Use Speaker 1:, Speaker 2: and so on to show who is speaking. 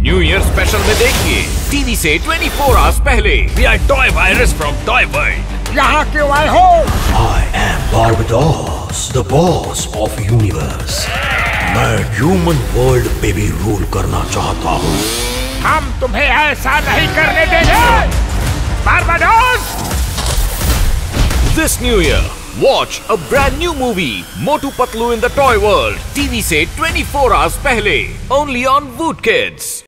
Speaker 1: New year special में देखिए TV से 24 आवर्स पहले। We are toy virus from toy world।
Speaker 2: यहाँ क्यों आए हो?
Speaker 3: I am Barbados, the boss of universe। मैं ह्यूमन वर्ल्ड पे भी रूल करना चाहता हूँ।
Speaker 2: हम तुम्हें ऐसा नहीं करने देंगे, Barbados.
Speaker 1: This new year, watch a brand new movie, Motu Patlu in the Toy World, TV से 24 hours पहले, only on Voot Kids।